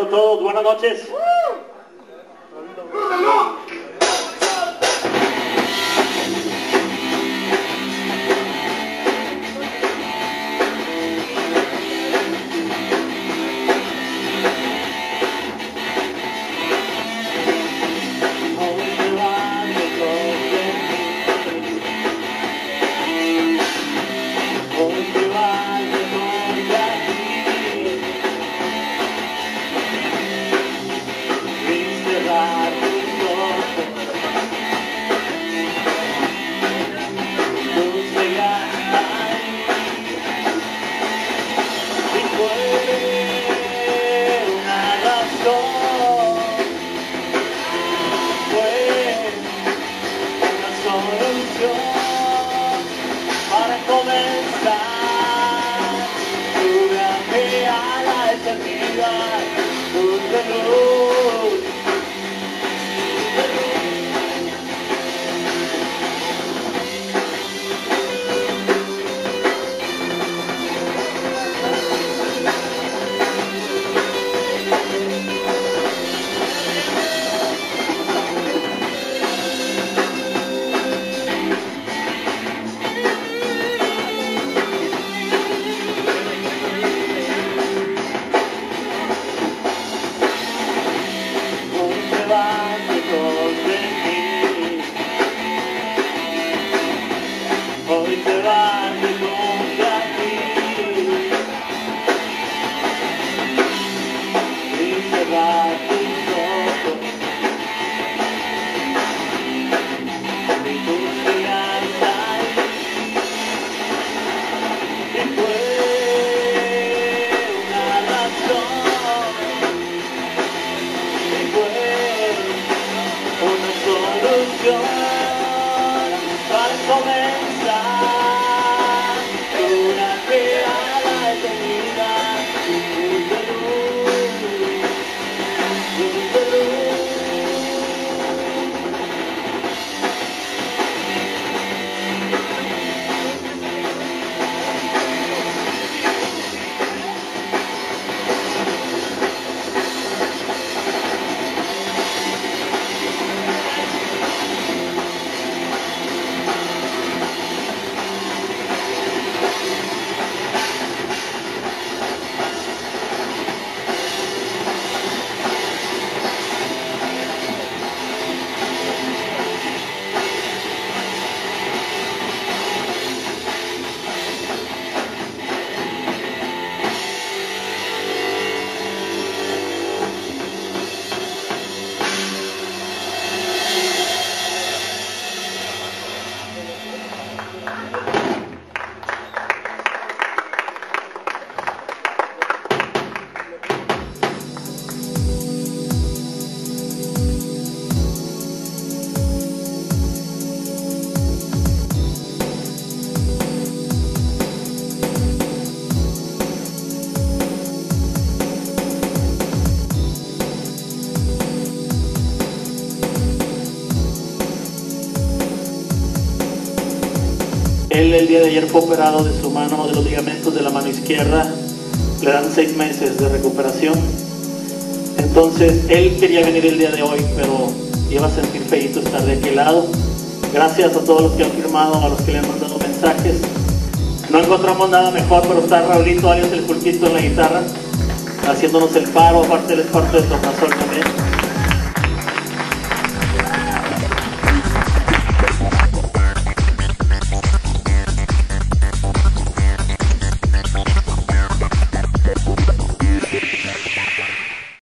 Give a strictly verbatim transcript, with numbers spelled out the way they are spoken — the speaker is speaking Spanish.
Saludos a todos, buenas noches. Él el día de ayer fue operado de su mano, de los ligamentos de la mano izquierda. Le dan seis meses de recuperación. Entonces, él quería venir el día de hoy, pero iba a sentir feíto estar de aquel lado. Gracias a todos los que han firmado, a los que le han mandado mensajes. No encontramos nada mejor, pero está Raulito, alias el Pulquito en la guitarra, haciéndonos el paro. Aparte él es parte de Tornasol también.